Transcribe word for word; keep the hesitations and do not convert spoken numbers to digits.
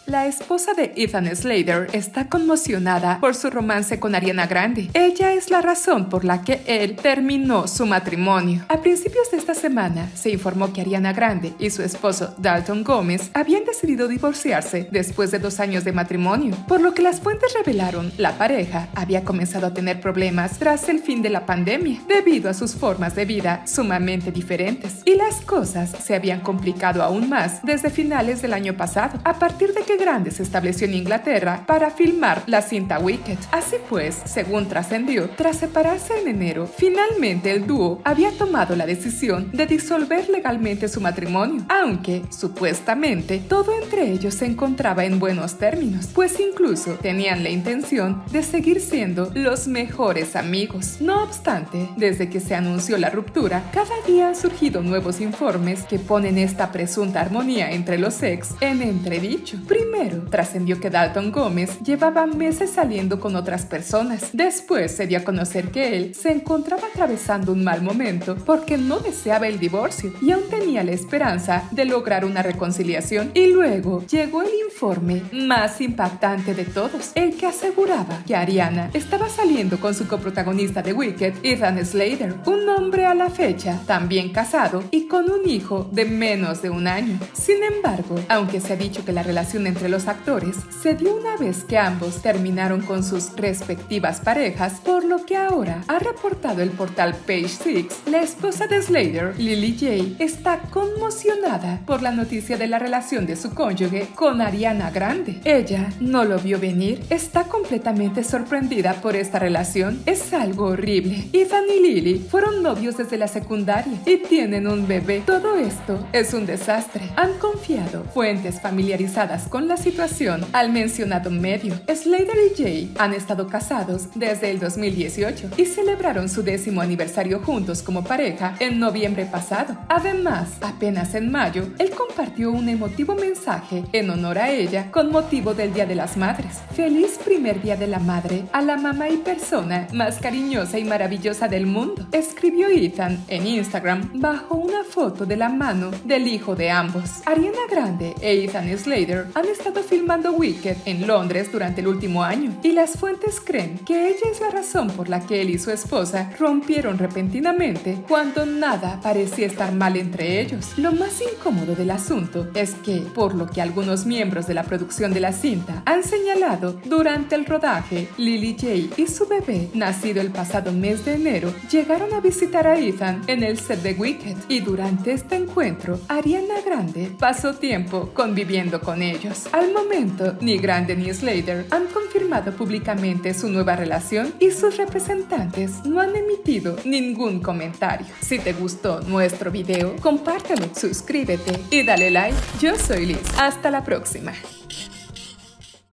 La esposa de Ethan Slater está conmocionada por su romance con Ariana Grande. Ella es la razón por la que él terminó su matrimonio. A principios de esta semana se informó que Ariana Grande y su esposo Dalton Gómez habían decidido divorciarse después de dos años de matrimonio, por lo que las fuentes revelaron la pareja había comenzado a tener problemas tras el fin de la pandemia debido a sus formas de vida sumamente diferentes, y las cosas se habían complicado aún más desde finales del año pasado, a partir de que Grande se estableció en Inglaterra para filmar la cinta Wicked. Así pues, según trascendió, tras separarse en enero, finalmente el dúo había tomado la decisión de disolver legalmente su matrimonio, aunque supuestamente todo entre ellos se encontraba en buenos términos, pues incluso tenían la intención de seguir siendo los mejores amigos. No obstante, desde que se anunció la ruptura, cada día han surgido nuevos informes que ponen esta presunta armonía entre los ex en entredicho. Primero, trascendió que Dalton Gómez llevaba meses saliendo con otras personas. Después se dio a conocer que él se encontraba atravesando un mal momento porque no deseaba el divorcio y aún tenía la esperanza de lograr una reconciliación. Y luego llegó el informe más impactante de todos, el que aseguraba que Ariana estaba saliendo con su coprotagonista de Wicked, Ethan Slater, un hombre a la fecha también casado y con un hijo de menos de un año. Sin embargo, aunque se ha dicho que la relación entre los actores se dio una vez que ambos terminaron con sus respectivas parejas, por lo que ahora ha reportado el portal Page Six, la esposa de Slater, Lily J, está conmocionada por la noticia de la relación de su cónyuge con Ariana Grande. Ella no lo vio venir, está completamente sorprendida por esta relación. Es algo horrible. Ethan y Lily fueron novios desde la secundaria y tienen un bebé. Todo esto es un desastre, han confiado fuentes familiarizadas con la situación al mencionado medio. Slater y Jay han estado casados desde el dos mil dieciocho y celebraron su décimo aniversario juntos como pareja en noviembre pasado. Además, apenas en mayo, él compartió un emotivo mensaje en honor a ella con motivo del Día de las Madres. Feliz primer Día de la Madre a la mamá y persona más cariñosa y maravillosa del mundo, escribió Ethan en Instagram bajo una foto de la mano del hijo de ambos. Ariana Grande e Ethan Slater han estado filmando Wicked en Londres durante el último año y las fuentes creen que ella es la razón por la que él y su esposa rompieron repentinamente cuando nada parecía estar mal entre ellos. Lo más incómodo del asunto es que, por lo que algunos miembros de la producción de la cinta han señalado, durante el rodaje, Lily J y su bebé, nacido el pasado mes de enero, llegaron a visitar a Ethan en el set de Wicked y durante este encuentro, Ariana Grande pasó tiempo conviviendo con ellos. Al momento, ni Grande ni Slater han confirmado públicamente su nueva relación y sus representantes no han emitido ningún comentario. Si te gustó nuestro video, compártelo, suscríbete y dale like. Yo soy Liz. Hasta la próxima.